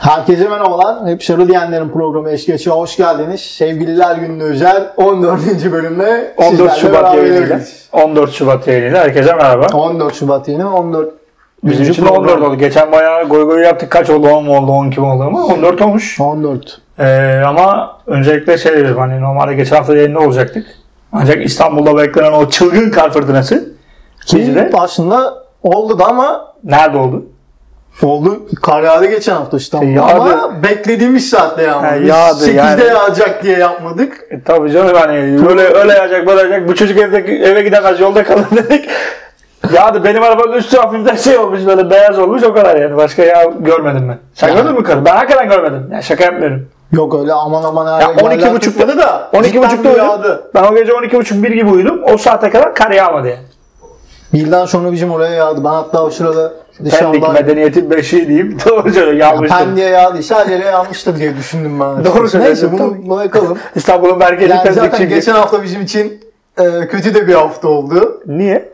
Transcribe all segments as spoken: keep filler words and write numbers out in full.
Herkese merhabalar. Hep Şarıl Diyenlerin programı Eşgeç'e hoş geldiniz. Sevgililer Günü'ne özel on dördüncü bölümde on dört Şubat yayınıyla. on dört Şubat yayınıyla herkese merhaba. on dört Şubat yayını on dört. Bizim için on dört oldu. Geçen bayağı goy goy yaptık. Kaç oldu? on mu oldu? on iki mi oldu ama on dört olmuş. on dört. Ee, ama öncelikle şey dedim, hani normalde geçen hafta yayında olacaktık. Ancak İstanbul'da beklenen o çılgın kar fırtınası ki aslında oldu da ama nerede oldu? Oldu. Kar yağdı geçen hafta İstanbul'da şey, ama beklediğimiz saatte yağmadı. Yağdı sekizde yani. Yağacak diye yapmadık. E, tabii canım, hani öyle öyle yağacak böyle yağacak. Bu çocuk evde, eve gidemez, yolda kalır dedik. Yağdı. Benim arabanın üstü hafiften şey olmuş, böyle beyaz olmuş, o kadar yani. Başka yağ görmedim ben. Sen yani. Gördün mü karı? Ben hakikaten görmedim. Yani şaka yapmıyorum. Yok öyle aman aman ya on iki buçukta da on iki buçukta uyudum. Ben o gece on iki buçuk bir gibi uyudum. O saate kadar kar yağmadı yani. Birden sonra bizim oraya yağdı. Ben hatta o sırada Pendik medeniyetin beşiği diyeyim. Doğru söylüyorum. Yağmıştım. Pendik'e yağdı. Sadece yağmıştır diye düşündüm ben. Doğru söylüyorsun. Neyse bunu bırakalım. İstanbul'un merkezi yani Pendik zaten çünkü. Geçen hafta bizim için e, kötü de bir hafta oldu. Niye?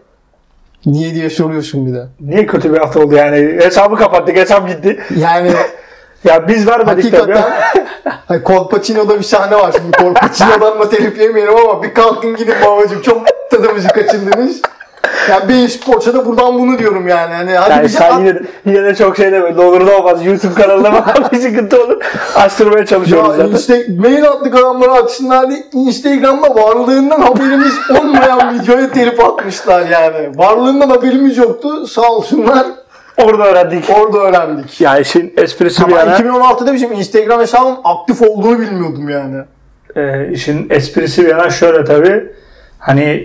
Niye diye soruyorsun bir de. Niye kötü bir hafta oldu yani? Hesabı kapattık, hesap gitti. Yani ya biz vermedik tabii. Hakikaten Kolpaçino'da bir sahne var şimdi. Kolpaçino'dan da telif yemeyelim ama bir kalkın gidin babacığım. Çok tadımızı kaçındınız. Yani bir sporça da buradan bunu diyorum yani. Hani hadi yani bize sen at... yine, yine de çok şey deme. Ne olur ne olmaz. YouTube kanalına bak, bir sıkıntı olur. Açtırmaya çalışıyoruz ya zaten. Işte mail attık adamlara açsınlar diye Instagram'da varlığından haberimiz olmayan videoya telif atmışlar yani. Varlığından haberimiz yoktu. Sağ olsunlar. Orada öğrendik. Orada öğrendik. Ya işin esprisi bir yana. iki bin on altıda bizim Instagram hesabım aktif olduğunu bilmiyordum yani. E, işin esprisi bir yana şöyle tabii. Hani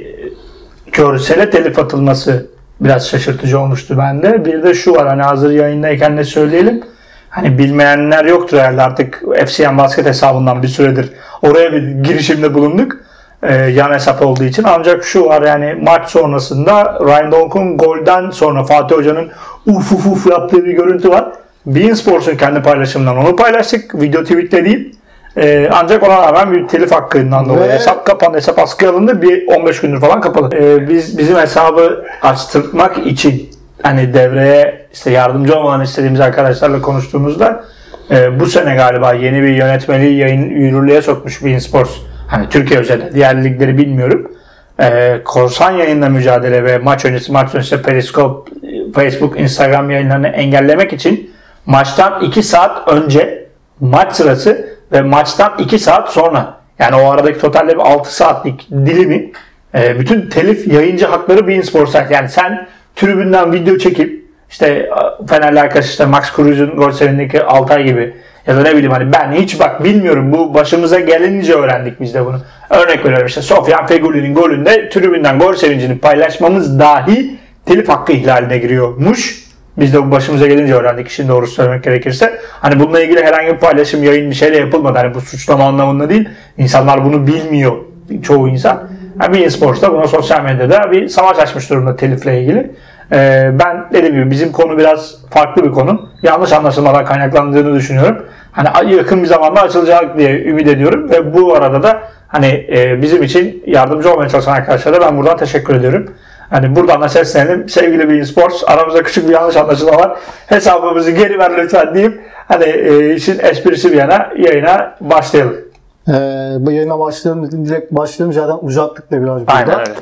görsele telif atılması biraz şaşırtıcı olmuştu bende. Bir de şu var, hani hazır yayındayken de söyleyelim. Hani bilmeyenler yoktur herhalde, artık F C N Basket hesabından bir süredir oraya bir girişimde bulunduk. Ee, yan hesap olduğu için. Ancak şu var, yani maç sonrasında Ryan Donk'un golden sonra Fatih Hoca'nın uf uf uf yaptığı bir görüntü var. beIN Sports'un kendi paylaşımından onu paylaştık. Video tweet'te değil. Ee, ancak ona rağmen bir telif hakkından dolayı hesap kapandı. Hesap askıya alındı. Bir on beş gündür falan kapalı. Ee, biz bizim hesabı açtırmak için hani devreye işte yardımcı olmalarını istediğimiz arkadaşlarla konuştuğumuzda e, bu sene galiba yeni bir yönetmeliği yayın yürürlüğe sokmuş beIN Sports. Hani Türkiye özelinde, diğer ligleri bilmiyorum. Ee, korsan yayınla mücadele ve maç öncesi maç sonrası Periscope, Facebook, Instagram yayınlarını engellemek için maçtan iki saat önce, maç sırası ve maçtan iki saat sonra, yani o aradaki totalde bir altı saatlik dilimi e, bütün telif yayıncı hakları beIN Sports'a. Yani sen tribünden video çekip işte Fenerli arkadaş işte Max Kruz'un gol sevindiğindeki Altay gibi ya da ne bileyim, hani ben hiç bak bilmiyorum, bu başımıza gelince öğrendik biz de bunu. Örnek veriyorum, işte Sofyan Fegüli'nin golünde tribünden gol sevincini paylaşmamız dahi telif hakkı ihlaline giriyormuş. Biz de bu başımıza gelince öğrendik, işin doğrusu söylemek gerekirse. Hani bununla ilgili herhangi bir paylaşım, yayın bir şeyle yapılmadı. Hani bu suçlama anlamında değil. İnsanlar bunu bilmiyor. Çoğu insan. Yani beIN Sports da buna sosyal medyada bir savaş açmış durumda telifle ilgili. Ee, ben dediğim gibi bizim konu biraz farklı bir konu. Yanlış anlaşılmadan kaynaklandığını düşünüyorum. Hani yakın bir zamanda açılacak diye ümit ediyorum. Ve bu arada da hani e, bizim için yardımcı olmaya çalışan arkadaşlara ben buradan teşekkür ediyorum. Hani buradan da seslenelim. Sevgili beIN Sports, aramızda küçük bir yanlış anlaşılma var. Hesabımızı geri ver lütfen diyeyim. Hani e, işin esprisi bir yana yayına başlayalım. Ee, bu yayına başlayalım dedim. Direkt başlayalım. Zaten uzattık da biraz burada. Aynen öyle.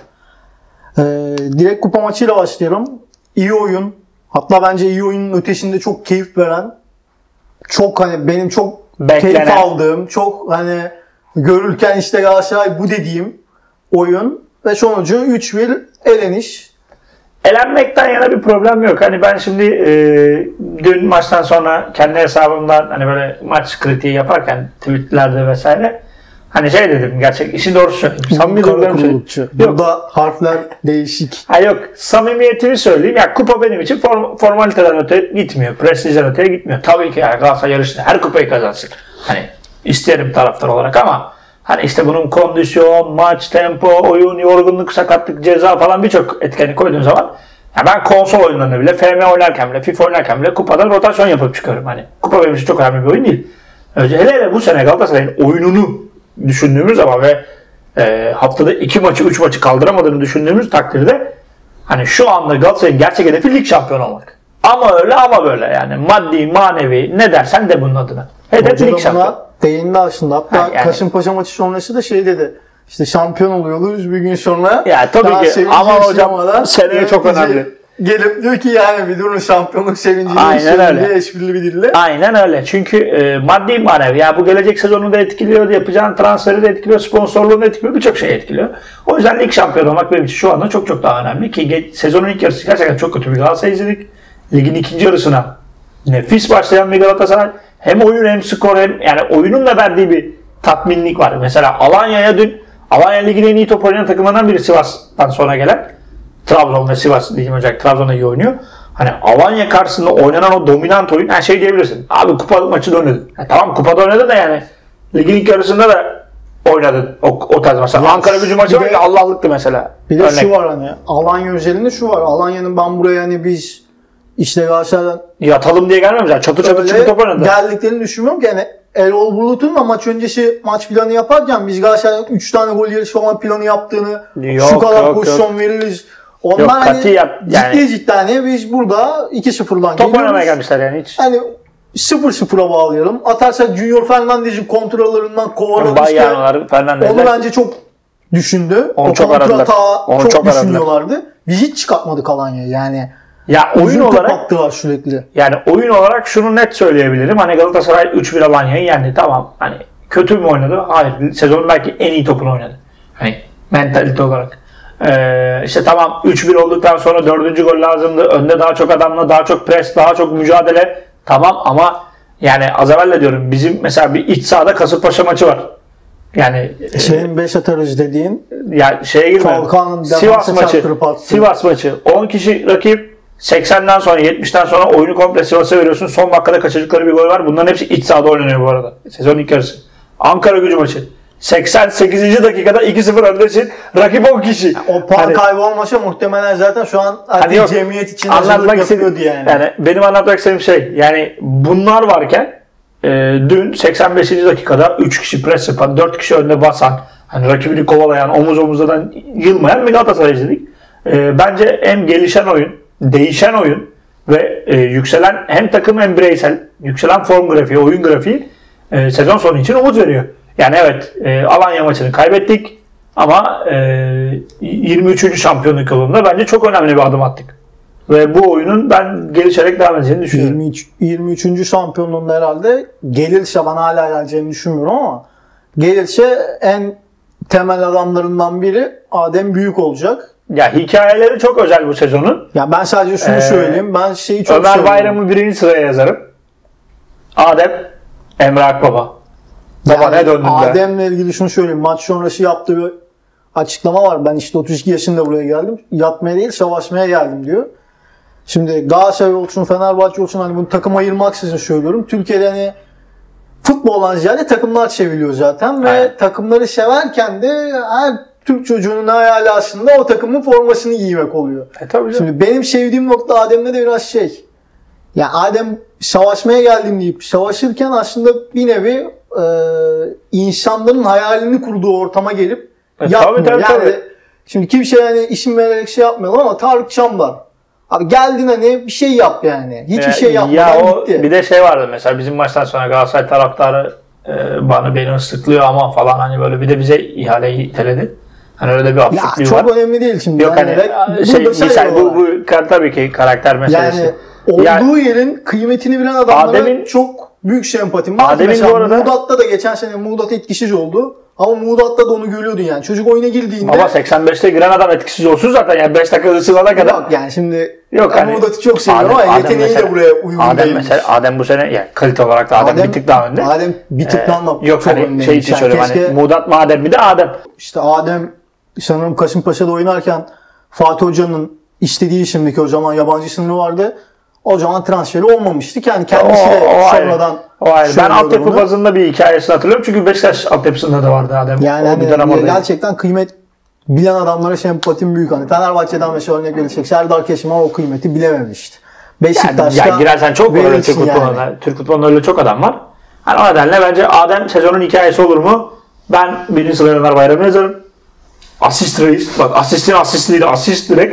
Ee, direkt kupa maçıyla başlayalım. İyi oyun. Hatta bence iyi oyunun ötesinde çok keyif veren, çok hani benim çok beklenen, keyif aldığım, çok hani görürken işte Galatasaray bu dediğim oyun ve sonucu üç bir eleniş. Elenmekten yana bir problem yok. Hani ben şimdi e, dün maçtan sonra kendi hesabımdan hani böyle maç kritiği yaparken tweetlerde vesaire hani şey dedim, gerçek işi doğru söyleyeyim. Samimi duygularımı söyleyeyim. Burada harfler değişik. Ha yok, samimiyetimi söyleyeyim. Ya kupa benim için form, formaliteden öte gitmiyor. Prestijden öteye gitmiyor. Tabii ki yani Galatasaray yarışında her kupayı kazansın. Hani isterim taraftar olarak ama hani işte bunun kondisyon, maç, tempo, oyun, yorgunluk, sakatlık, ceza falan birçok etkeni koyduğun zaman ya ben konsol oyunlarında bile, F M oynarken bile, FIFA oynarken bile kupada rotasyon yapıp çıkıyorum. Hani kupa benim için çok önemli bir oyun değil. Hele hele bu sene Galatasaray'ın oyununu düşündüğümüz zaman ve e, haftada iki maçı, üç maçı kaldıramadığını düşündüğümüz takdirde hani şu anda Galatasaray'ın gerçek hedefi lig şampiyonu olmak. Ama öyle ama böyle yani maddi manevi ne dersen de bunun adına. Hedef lig şampiyonu. Değindi aslında. Hatta ha, yani. Kasımpaşa maçı sonrası da şey dedi. İşte şampiyon oluyoruz bir gün sonra. Ya tabii ki ama hocam seneye çok önemli. Gelip diyor ki yani bir durun şampiyonluk sevinciyle aynen öyle. Esprili bir dille. Aynen öyle. Çünkü e, maddi manevi ya bu gelecek sezonu da etkiliyor, yapacağın transferi de etkiliyor, sponsorluğunu da etkiliyor, birçok şey etkiliyor. O yüzden lig şampiyonu olmak benim için şu anda çok çok daha önemli ki sezonun ilk yarısı gerçekten çok kötü bir Galatasaray izledik. Ligin ikinci yarısına nefis başlayan bir Galatasaray hem oyun hem skor hem yani oyunun da verdiği bir tatminlik var. Mesela Alanya'ya dün Alanya Ligi'nin en iyi top oynayan takımlarından biri Sivas'tan sonra gelen Trabzon ve Sivas diyeyim özellikle Trabzon'da iyi oynuyor. Hani Alanya karşısında oynanan o dominant oyun her şey diyebilirsin. Abi kupa maçı da oynadın. Yani tamam kupada oynadın da yani ligin ilk yarısında da oynadın o, o tarz mesela. Ankara Gücü maçı var ya Allah'lıktı mesela. Bir de örnek. Şu var hani Alanya özelinde şu var. Alanya'nın ben buraya hani biz işte Galatasaray'dan yatalım diye gelmemiş. Yani çatı çatı çıkıp top oynadı. Geldiklerini düşünmüyorum ki yani Erol Bulut'un da maç öncesi maç planı yaparken biz Galatasaray'ın üç tane gol yarışı falan planı yaptığını yok, şu kadar yok, pozisyon yok. veririz. Onlar yok, hani yap, yani, ciddi ciddi hani biz burada iki sıfırdan top oynamaya gelmişler yani hiç. Hani sıfır sıfıra bağlayalım. Atarsak Junior Fernandez'in kontrollarından kovalamışken onu bence çok düşündü. Onu o çok aradılar. Onu çok, çok düşünüyorlardı. Biz hiç çıkartmadık Alanya'yı yani. Ya oyun olarak sürekli. Yani oyun olarak şunu net söyleyebilirim. Hani Galatasaray üç bir Alanya'yı yendi. Tamam. Hani kötü mü oynadı? Hayır. Sezonun belki en iyi topunu oynadı. Hani mentalite olarak. Ee, işte tamam üç bir olduktan sonra dördüncü gol lazımdı. Önde daha çok adamla, daha çok pres, daha çok mücadele. Tamam ama yani az evvel de diyorum bizim mesela bir iç sahada Kasımpaşa maçı var. Yani şeyin beş atarız dediğin ya şeye girmedim. Sivas maçı. Sivas maçı. on kişi rakip seksenden sonra yetmişten sonra oyunu komple Sivas'a veriyorsun. Son dakikada kaçırdıkları bir gol var. Bunların hepsi iç sahada oynanıyor bu arada. Sezonun ilk yarısı. Ankara Gücü maçı. seksen sekizinci dakikada iki sıfır öndesin. Rakip on kişi. Yani o puan hani, kaybı olmasa muhtemelen zaten şu an hani yok, cemiyet için anlatmak yapıyordu yani. Yani benim anlatmak istediğim şey yani bunlar varken e, dün seksen beşinci dakikada üç kişi pres yapan, dört kişi önde basan, hani rakibini kovalayan, omuz omuzdan yılmayan bir Galatasaray izledik. E, bence hem gelişen oyun, değişen oyun ve e, yükselen hem takım hem bireysel yükselen form grafiği, oyun grafiği e, sezon sonu için umut veriyor. Yani evet e, Alanya maçını kaybettik ama e, yirmi üçüncü şampiyonluk yolunda bence çok önemli bir adım attık. Ve bu oyunun ben gelişerek devam edeceğini düşünüyorum. yirmi üç, yirmi üçüncü şampiyonluğunda herhalde gelirse bana hala geleceğini düşünmüyorum ama gelirse en temel adamlarından biri Adem Büyük olacak. Ya hikayeleri çok özel bu sezonun. Ya ben sadece şunu ee, söyleyeyim. Ben şeyi çok Ömer seviyorum. Bayram'ı birinci sıraya yazarım. Adem, Emre Akbaba. Baba yani ne döndün be? Adem'le ilgili şunu söyleyeyim. Maç sonrası yaptığı bir açıklama var. Ben işte otuz iki yaşında buraya geldim. Yatmaya değil savaşmaya geldim diyor. Şimdi Galatasaray olsun, Fenerbahçe olsun hani bunu takım ayırmaksızın söylüyorum. Türkiye'de hani futboldan ziyade takımlar seviliyor zaten ve aynen. Takımları severken de her Türk çocuğunun hayali aslında o takımın formasını giymek oluyor. E, tabii canım. Şimdi benim sevdiğim nokta Adem'de de biraz şey. Ya Adem savaşmaya geldim deyip savaşırken aslında bir nevi e, insanların hayalini kurduğu ortama gelip e, yapmıyor. Tabii, tabii, yani tabii. Şimdi kimse yani isim vererek şey yapmıyor ama Tarık Çamlar. Abi geldin hani bir şey yap yani. Hiçbir ya, şey yapmadan ya o, gitti. Bir de şey vardı mesela bizim maçtan sonra Galatasaray taraftarı e, bana beni ıslıklıyor ama falan hani böyle bir de bize ihaleyi iteledi. Hani öyle bir absürtlüğü var. Çok önemli değil şimdi. Yok yani, hani şey misal bu, bu tabii ki karakter meselesi. Yani olduğu yani, yerin kıymetini bilen adamlara Adem'in, çok büyük sempatim var. Adem'in mesela bu arada Muğdat'ta da geçen sene Muğdat etkisiz oldu. Ama Muğdat'ta da onu görüyordun yani. Çocuk oyuna girdiğinde... Ama seksen beşte giren adam etkisiz olsun zaten yani beş dakika ısınana kadar. Yok yani şimdi yok hani, Muğdat'ı çok seviyorum ama yeteneği de buraya uygun Adem değilmiş. Mesela Adem bu sene yani kalite olarak da Adem, Adem bir tık daha önde. Adem bir tık daha önde. Ee, yok hani önde. Şey için söylüyorum hani Muğdat mı Adem mi de Adem. İşte Adem sanırım Kasımpaşa'da oynarken Fatih Hoca'nın istediği isimdeki o zaman yabancı sınırı vardı. O zaman transferi olmamıştı. Yani kendisi de o, o sonradan o ben altyapı bunu. bazında bir hikayesini hatırlıyorum. Çünkü Beşiktaş altyapısında da vardı Adem. Yani hani gerçekten kıymet bilen adamlara sempatim büyük. Hani Fenerbahçe'den mesela örnek verirsek Serdar Kesimhan o kıymeti bilememişti. Beşiktaş'ta yani, ya girersen çok var öyle Türk futbolunda. Yani. Türk futbolunda öyle çok adam var. Yani o nedenle bence Adem sezonun hikayesi olur mu? Ben birinci sıraya Ömer Bayram'ı yazarım. Asist reis. Bak asistin asisti değil. Asist direkt.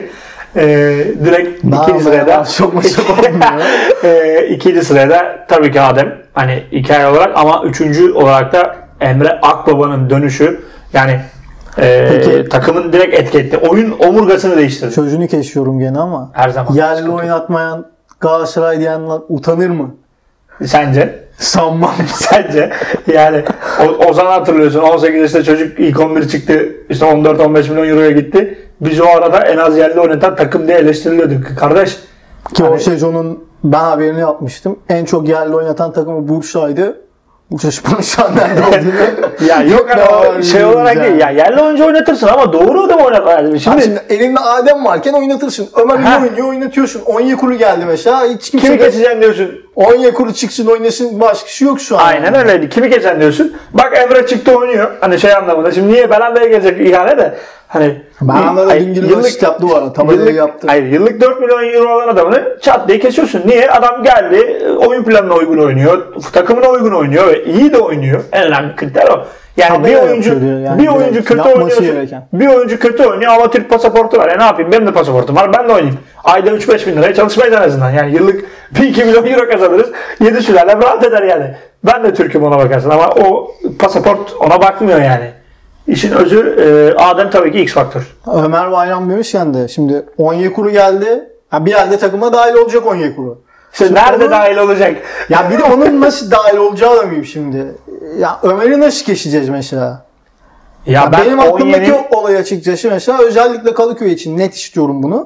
e, direkt Daha ikinci sırada çok maçı olmuyor. e, ikinci sırada tabii ki Adem hani hikaye olarak ama üçüncü olarak da Emre Akbaba'nın dönüşü yani e, takımın direkt etki etti. Oyun omurgasını değiştirdi. Sözünü kesiyorum gene ama. Her zaman. Yerli oynatmayan Galatasaray diyenler utanır mı? Sence? Sanmam. Sence? Yani o, Ozan hatırlıyorsun on sekiz yaşında çocuk ilk on bir çıktı işte on dört on beş milyon euroya gitti. Biz o arada en az yerli oynatan takım diye eleştiriliyorduk. Kardeş. Ki hani... o sezonun ben haberini yapmıştım. En çok yerli oynatan takımı Bursa'ydı. Bursa Spor'un şu an nerede olduğunu. Ya yok hani o şey olarak yani. Değil. Ya yerli oyuncu oynatırsın ama doğru adam oynat lazım. Şimdi, şimdi elinde Adem varken oynatırsın. Ömer iyi oynuyor oynatıyorsun. Onyekuru geldi mesela. Hiç kimi geçeceksin diyorsun. Onyekuru çıksın oynasın. Başka şey yok şu an. Aynen öyle. Kimi geçeceksin diyorsun. Bak Emre çıktı oynuyor. Hani şey anlamında. Şimdi niye Belanda'ya gelecek ihale de. Hani Belanda'da dün yıllık yaptı bu arada. Tabelayı yaptı. Hayır yıllık dört milyon euro olan adamını çat diye kesiyorsun. Niye? Adam geldi. Oyun planına uygun oynuyor. Takımına uygun oynuyor ve iyi de oynuyor. En önemli kriter o. Yani Tabela bir oyuncu yani bir oyuncu kötü oynuyor. Bir oyuncu kötü oynuyor ama Türk pasaportu var. E ne yapayım? Benim de pasaportum var. Ben de oynayayım. Ayda üç beş bin liraya çalışmayız en azından. Yani yıllık bir iki milyon euro kazanırız. yedi sülalem rahat eder yani. Ben de Türk'üm ona bakarsın ama o pasaport ona bakmıyor yani. İşin özü e, Adem tabii ki X faktör. Ömer Bayram demişken de şimdi Onyekuru geldi. Ha, bir yerde takıma dahil olacak Onyekuru. İşte nerede onu, dahil olacak? Ya bir de onun nasıl dahil olacağı da mıyım şimdi? Ya Ömer'i nasıl geçeceğiz mesela? Ya, ya ben benim aklımdaki yeni... olay açıkçası mesela özellikle Kadıköy için net istiyorum bunu.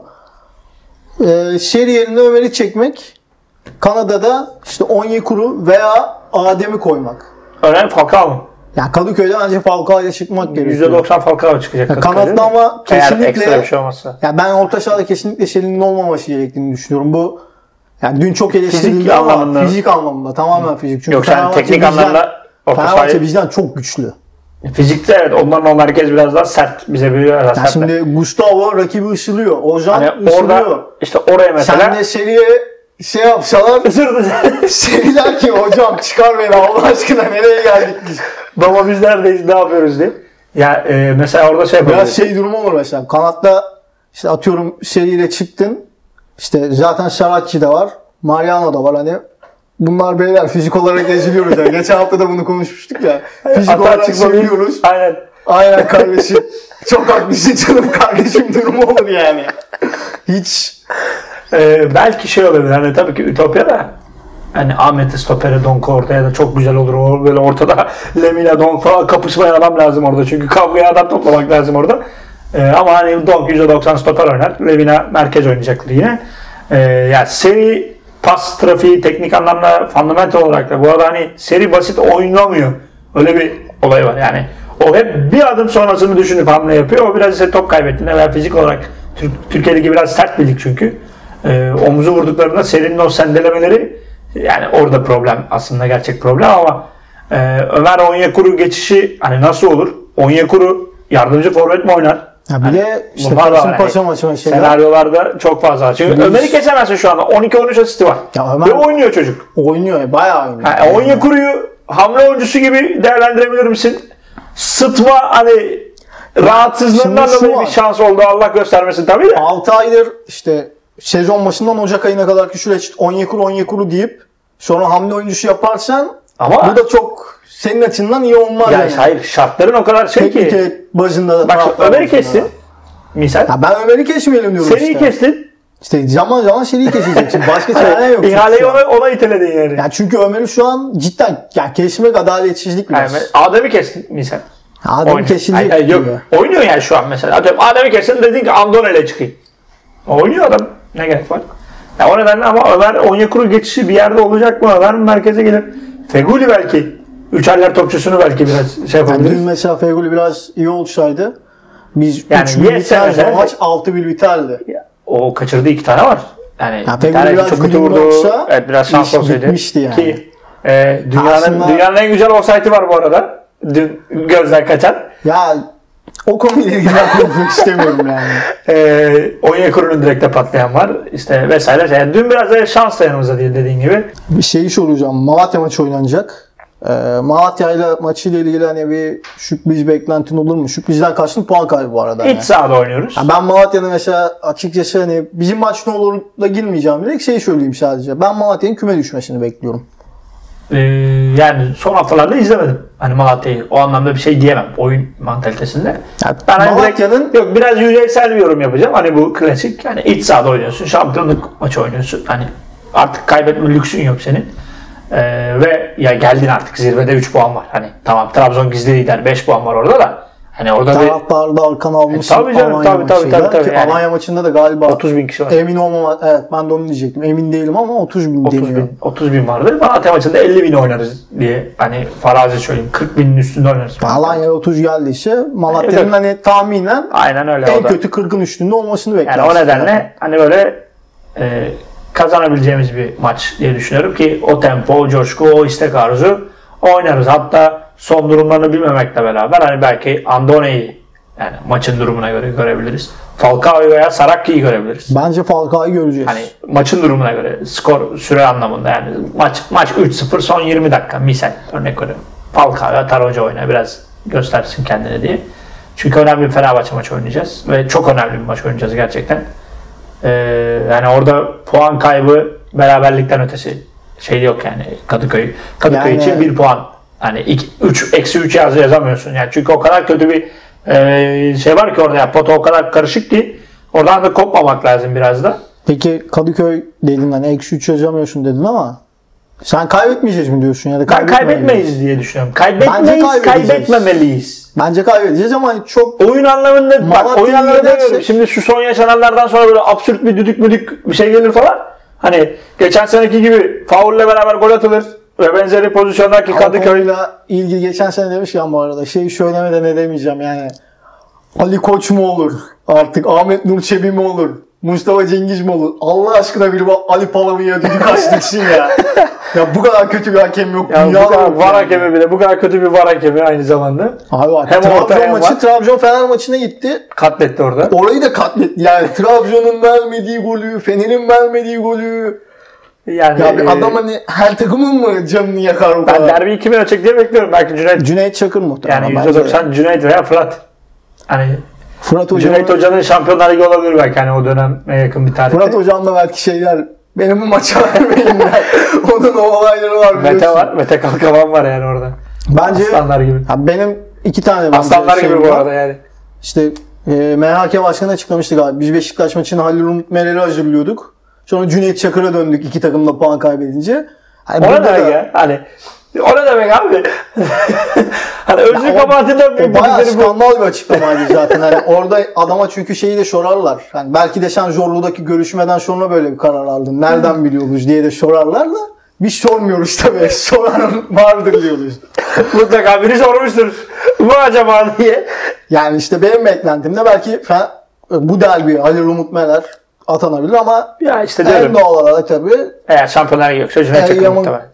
Ee, seri yerine Ömer'i çekmek, Kanada'da işte Onyekuru veya Adem'i koymak. Önemli Falcao mu? Ya Kadıköy'de bence Falcao'ya çıkmak gerekiyor. yüzde doksan Falcao çıkacak. Ya Kanat'ta ama kesinlikle eğer ekstra bir şey olmazsa. Ya ben orta sahada kesinlikle Şelin'in olmaması gerektiğini düşünüyorum. Bu yani dün çok eleştirildi fizik ama anlamında. fizik anlamında tamamen fizik. Çünkü yok sen teknik bizden, anlamda orta sahayı bizden çok güçlü. Fizikte evet onların o merkez biraz daha sert bize bir biraz sert. Şimdi Gustavo rakibi ısılıyor. Ozan hani ısılıyor. Orada, işte oraya mesela. Sen de seriye şey yapsalar seriler ki hocam çıkar beni Allah aşkına nereye geldik biz. Baba biz neredeyiz ne yapıyoruz diye. Ya e, mesela orada şey yapabiliriz. Biraz şey durumu olur mesela. Kanatta işte atıyorum seriyle çıktın. İşte zaten Saratçı da var. Mariano da var hani. Bunlar beyler fizik olarak eziliyoruz yani. Geçen hafta da bunu konuşmuştuk ya. Fizik Ata olarak seviliyoruz. Aynen. Aynen kardeşim. Çok haklısın canım kardeşim durumu olur yani. Hiç. Ee, belki şey olabilir hani tabii ki Ütopya'da hani Ahmet'i stopere Donk'u ortaya da çok güzel olur. O böyle ortada Lemina Donk falan kapışmayan adam lazım orada. Çünkü kavgaya adam toplamak lazım orada. Ee, ama hani Donk yüzde doksan stoper oynar. Lemina merkez oynayacaktır yine. Ee, yani seri pas trafiği teknik anlamda fundamental olarak da bu arada hani seri basit oynamıyor. Öyle bir olay var yani. O hep bir adım sonrasını düşünüp hamle yapıyor. O biraz ise top kaybettiğinde veya fizik olarak Türk, Türkiye'deki biraz sert bir lig çünkü. Ee, omuzu vurduklarında serinin o sendelemeleri yani orada problem aslında gerçek problem ama e, Ömer Onyekuru geçişi hani nasıl olur? Onyekuru yardımcı forvet mi oynar? Ya bir hani, de işte Kasım Paşa maçı şeyler. Senaryolarda çok fazla. Çünkü Biz... Ömer'i geçemezsin şu anda. on iki on üç asisti var. Ya Ömer... Ve oynuyor çocuk. Oynuyor. Bayağı oynuyor. Ha, Onyekuru'yu hamle oyuncusu gibi değerlendirebilir misin? Sıtma hani rahatsızlığından dolayı bir şans oldu. Allah göstermesin tabii de. altı aydır işte sezon başından Ocak ayına kadarki süreç Onyekuru Onyekuru deyip sonra hamle oyuncusu yaparsan ama bu da çok senin açından iyi olmaz. Yani, yani. Hayır şartların o kadar şey Teknik ki. Teknik bazında da. Bak Ömer'i kestin. Misal. Ya ben Ömer'i kesmeyelim diyorum Seriyi işte. kestin. İşte zaman zaman seriyi keseceksin. Başka çare yok. İhaleyi ona, ona iteledin yani. Ya çünkü Ömer'i şu an cidden ya kesmek adaletsizlik biraz. Yani Adem'i kestin misal. Adem'i kesilecek. Hayır, yok. Oynuyor yani şu an mesela. Adem'i kestin dedin ki Andone'yle çıkayım. Oynuyor adam. Ne gerek var? Ya o nedenle ama Ömer Onyekuru geçişi bir yerde olacak mı? Ömer merkeze gelir. Feguli belki. Üçerler topçusunu belki biraz şey yapabiliriz. Yani dün mesela Feguli biraz iyi olsaydı biz yani üç bir biterdi. O maç altı bir biterdi. O kaçırdığı iki tane var. Yani ya bir tane çok kötü vurdu. Evet biraz şans olsaydı. Yani. Ki e, dünyanın, aslında... dünyanın en güzel offside'i var bu arada. Dün gözden kaçan. Ya o konuyla ilgili konuşmak istemiyorum yani. E, Onyekuru'nun direkte patlayan var. İşte vesaire. Yani dün biraz da şans da yanımızda değil dediğin gibi. Bir şeyi soracağım. Malatya maçı oynanacak. Ee, Malatya ile maçıyla ilgili hani bir sürpriz beklentin olur mu? Sürprizden kaçtın, puan kaybı bu arada. İç yani. sahada oynuyoruz. Yani ben Malatya'nın mesela açıkçası hani bizim maç ne olur da girmeyeceğim direkt şey söyleyeyim sadece. Ben Malatya'nın küme düşmesini bekliyorum. Ee, yani son haftalarda izlemedim. Hani Malatya'yı o anlamda bir şey diyemem oyun mantalitesinde. Yani ben hani Malatya'nın direkt, yok biraz yüzeysel bir yorum yapacağım. Hani bu klasik yani iç sahada oynuyorsun. Şampiyonluk maçı oynuyorsun. Hani artık kaybetme lüksün yok senin. Ee, ve ya geldin artık zirvede üç puan var. Hani tamam Trabzon gizli lider beş puan var orada da. Hani orada taraftarı da arkana almış. E, tabii canım, Alanya tabii, tabii, maçıyla. tabii, tabii, Ki yani. Alanya maçında da galiba otuz bin kişi var. Emin olmama, evet ben de onu diyecektim. Emin değilim ama otuz bin otuz deniyor. bin, otuz bin vardır. Malatya maçında elli bin oynarız diye hani farazi söyleyeyim. kırk binin üstünde oynarız. Alanya'ya otuz geldiyse Malatya'nın Evet. hani tahminen Aynen öyle. en o da. kötü kırkın üstünde olmasını bekliyoruz. Yani o nedenle hani böyle e, kazanabileceğimiz bir maç diye düşünüyorum ki o tempo, o coşku, o istek arzu oynarız. Hatta son durumlarını bilmemekle beraber hani belki Andone'yi yani maçın durumuna göre görebiliriz. Falcao'yu veya Sarakki'yi görebiliriz. Bence Falcao'yu göreceğiz. Hani maçın durumuna göre skor süre anlamında yani maç maç üç sıfır son yirmi dakika misal örnek veriyorum. Falcao atar hoca oynar biraz göstersin kendini diye. Çünkü önemli bir Fenerbahçe maçı oynayacağız ve çok önemli bir maç oynayacağız gerçekten. Ee, yani orada puan kaybı beraberlikten ötesi şey yok yani Kadıköy. Kadıköy Yani- için bir puan. Hani üç eksi üç yaz yazamıyorsun yani çünkü o kadar kötü bir e, şey var ki orada yani pota o kadar karışık ki oradan da kopmamak lazım biraz da. Peki Kadıköy dedin hani eksi üç yazamıyorsun dedin ama sen kaybetmeyeceğiz mi diyorsun ya da Ben kaybetmeyelim? kaybetmeyiz diye düşünüyorum. Kaybetmeyiz, kaybedeceğiz. kaybetmemeliyiz. Bence kaybedeceğiz ama hani çok Oyun anlamında bak Malatya'yı oyun anlamında yenersek- demiyorum. Şimdi şu son yaşananlardan sonra böyle absürt bir düdük müdük bir şey gelir falan. Hani geçen seneki gibi faulle beraber gol atılır ve benzeri pozisyondaki Kadıköy. Kadıköy'le ilgili geçen sene demiş ya bu arada şeyi söylemeden edemeyeceğim yani Ali Koç mu olur artık Ahmet Nur Çebi mi olur Mustafa Cengiz mi olur Allah aşkına bir bak Ali Palami'ye düdük açtıksın ya ya bu kadar kötü bir hakem yok Yani bu dünyada kadar yok var yani. hakemi bile bu kadar kötü bir var hakemi aynı zamanda. Abi bak Hem orta Trabzon hem maçı var. Trabzon Fener maçına gitti Katletti orada. orayı da katletti yani Trabzon'un vermediği golü Fener'in vermediği golü Yani ya bir e, adam hani her takımın mı canını yakar bu ben kadar? derbi kimin ölçek diye bekliyorum. Belki Cüneyt. Cüneyt Çakır muhtemelen. Yani bence. yüzde doksan Cüneyt veya Fırat. Hani Fırat Hocam, Cüneyt Hoca'nın Şampiyonlar Ligi olabilir belki hani o döneme yakın bir tarihte. Fırat Hocam'la belki şeyler benim bu maça vermeyin der. Onun o olayları var biliyorsun. Mete var. Mete Kalkavan var yani orada. Bence Aslanlar gibi. ya benim iki tane bence Aslanlar gibi şeyim bu var. arada yani. İşte e, M H K Başkanı açıklamıştı galiba. Biz Beşiktaş maçını Halil Umut Meral'i hazırlıyorduk. Sonra Cüneyt Çakır'a döndük iki takımla puan kaybedince. Hani O ne burada demek da- ya? Hani o ne demek abi? hani özlü o- kabahatinden O büyük bayağı bildikleri bu. skandal bir açıklamaydı zaten. Hani orada adama çünkü şeyi de sorarlar. Yani belki de sen Zorlu'daki görüşmeden sonra böyle bir karar aldın. Nereden biliyoruz diye de sorarlar da biz sormuyoruz tabii. Soran vardır diyoruz. Mutlaka biri sormuştur. Bu acaba diye. Yani işte benim beklentimde belki fe- bu derbi Halil Umut Meler atanabilir ama Ya işte en diyorum. doğal olarak tabii Eğer Şampiyonlar Ligi yoksa Cüneyt Çakır Eyyam'ın- muhtemelen.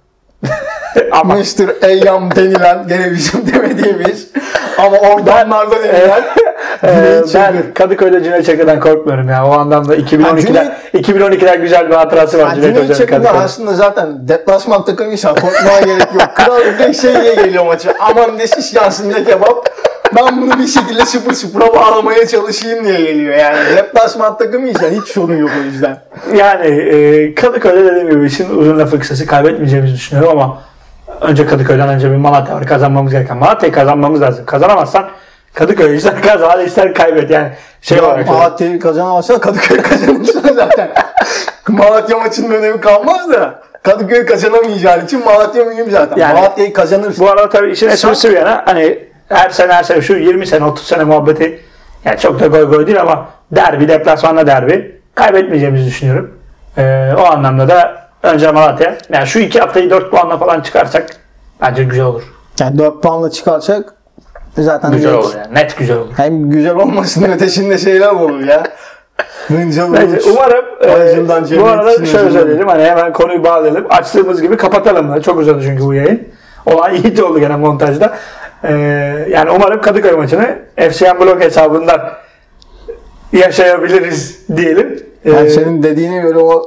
Ama mister Eyyam denilen gene bizim demediğimiz ama oradanlarda denilen Ee, Cüneyt Çakır. ben Kadıköy'de Cüneyt Çakır'dan korkmuyorum ya. O anlamda iki bin on ikiden, Ha, iki bin on ikiden güzel bir hatırası var Yani Cüneyt Cüneyt Hoca'nın Çakır'dan Kadıköy'de. aslında zaten deplasman takımıysan korkmaya gerek yok. Kral direkt şeyle geliyor maça. Aman ne şiş yansın ne kebap. Ben bunu bir şekilde sıfır sıfıra bağlamaya çalışayım diye geliyor yani. Deplasman takımıysan hiç sorun yok o yüzden. Yani e, Kadıköy'de dediğim gibi işin uzun lafı kısası kaybetmeyeceğimizi düşünüyorum ama önce Kadıköy'den önce bir Malatya var kazanmamız gereken. Malatya'yı kazanmamız lazım. Kazanamazsan Kadıköy'ü ister kazan ister kaybet yani. Şey Ya, olarak söyleyeyim. Malatya'yı kazanamazsan Kadıköy kazanırsın zaten. Malatya maçının önemi kalmaz da. Kadıköy kazanamayacağın için Malatya mühim zaten. Yani- Malatya'yı kazanırsın. Bu arada tabii işin esprisi bir yana hani her sene her sene şu yirmi sene otuz sene muhabbeti yani çok da goy goy değil ama derbi deplasmanda derbi kaybetmeyeceğimizi düşünüyorum. Ee, o anlamda da önce Malatya yani şu iki haftayı dört puanla falan çıkarsak bence güzel olur. Yani dört puanla çıkarsak zaten Güzel net. olur yani net güzel olur. Hem güzel olmasının ötesinde şeyler olur ya. Hıncal Neyse, Uluç. umarım Aracından e, bu Cemil arada Yetişkin şöyle özür söyleyelim hani hemen konuyu bağlayalım. Açtığımız gibi kapatalım da çok uzadı çünkü bu yayın. Olay iyi de oldu gene montajda. Ee, yani umarım Kadıköy maçını F C M Blog hesabından yaşayabiliriz diyelim. Ee, Yani senin dediğine göre o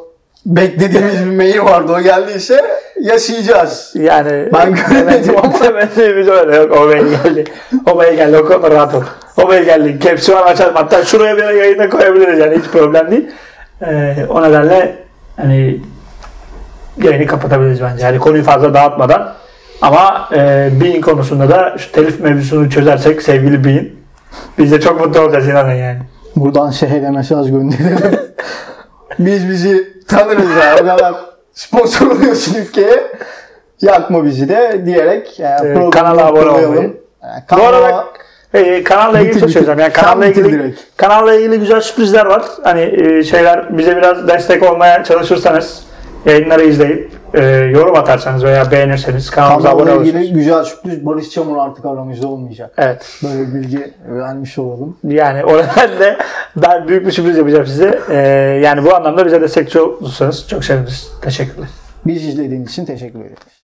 beklediğimiz bir mail vardı. O geldiyse yaşayacağız. Yani Ben göremedim ama. Temennimiz öyle yok. O mail geldi. O mail geldi. O konuda rahat ol. O mail geldi. Caps'i var açalım. Hatta şuraya bir yayına koyabiliriz yani. Hiç problem değil. Ee, o nedenle hani yayını kapatabiliriz bence. Yani konuyu fazla dağıtmadan. Ama e, Bean konusunda da şu telif mevzusunu çözersek sevgili Bean, biz de çok mutlu olacağız inanın yani. Buradan şehre mesaj gönderelim. Biz bizi tanırız ya. O kadar sponsor oluyorsun ülkeye. Yakma bizi de diyerek yani ee, kanala abone olmayı. Yani Bu arada e, kanalla ilgili çok söyleyeceğim. Yani kanalla ilgili kanalla ilgili güzel sürprizler var. Hani e, şeyler bize biraz destek olmaya çalışırsanız, yayınları izleyip e, yorum atarsanız veya beğenirseniz kanalımıza abone olursunuz. Kanalla ilgili güzel sürpriz, Barış Çamur artık aramızda olmayacak. Evet. Böyle bir bilgi vermiş olalım. Yani o nedenle ben büyük bir sürpriz yapacağım size. E, yani bu anlamda bize destekçi olursanız çok seviniriz. Teşekkürler. Biz izlediğiniz için teşekkür ederiz.